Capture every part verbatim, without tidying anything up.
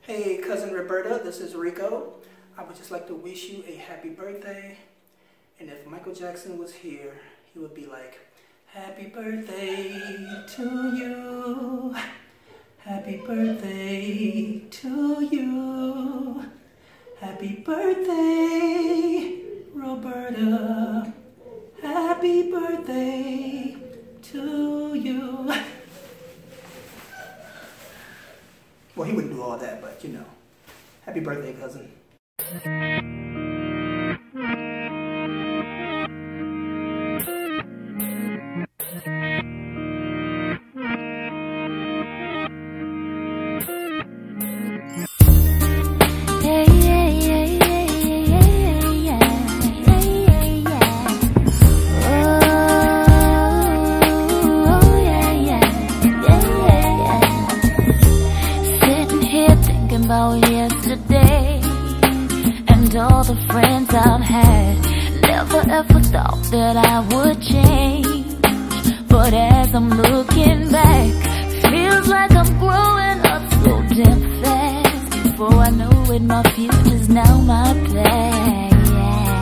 Hey cousin Roberta, this is Rico. I would just like to wish you a happy birthday. And if Michael Jackson was here, he would be like, happy birthday to you. Happy birthday to you. Happy birthday, Roberta. Happy birthday to you. Well, he wouldn't do all that, but you know. Happy birthday, cousin. Yesterday and all the friends I've had, never ever thought that I would change. But as I'm looking back, feels like I'm growing up so damn fast. Before I know it, my future's now my past.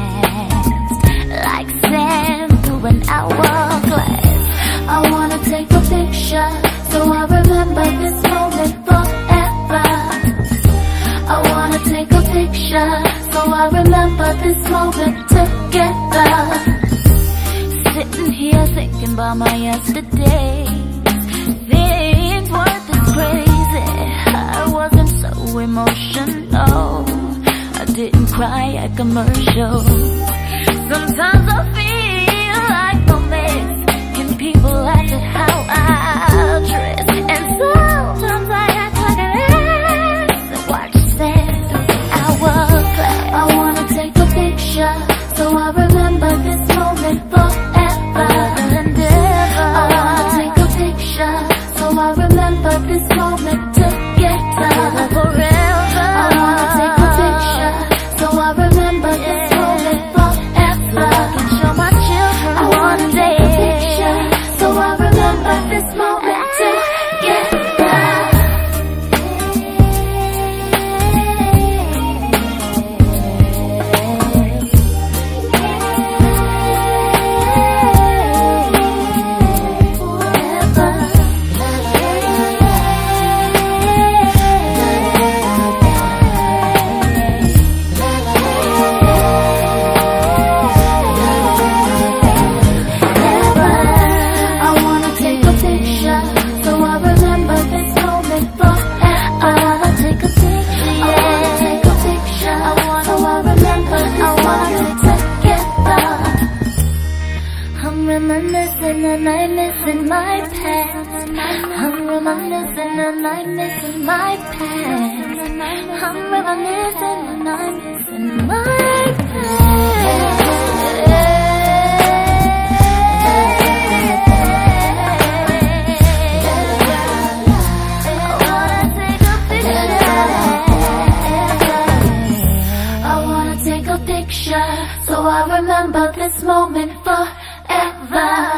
Like sand through an hourglass, I wanna take a picture so I remember this moment forever. I wanna take a picture so I remember this moment together. Sitting here thinking about my yesterdays, things weren't this crazy. I wasn't so emotional, I didn't cry at commercials. Sometimes I feel like a mess, and people laugh at how I dress. And sometimes I act like an ass and watch sand through the hourglass. I wanna take a picture so I remember this moment forever and ever. I wanna take a picture so I remember this moment together forever. I wanna take a picture so I remember this moment forever. I can show my children. I wanna take a picture so I remember this moment together. Reminiscing and I'm missing my past. I'm reminiscing and I'm missing my past. I'm reminiscing and I'm missing my past. I wanna take a picture so I remember this moment forever.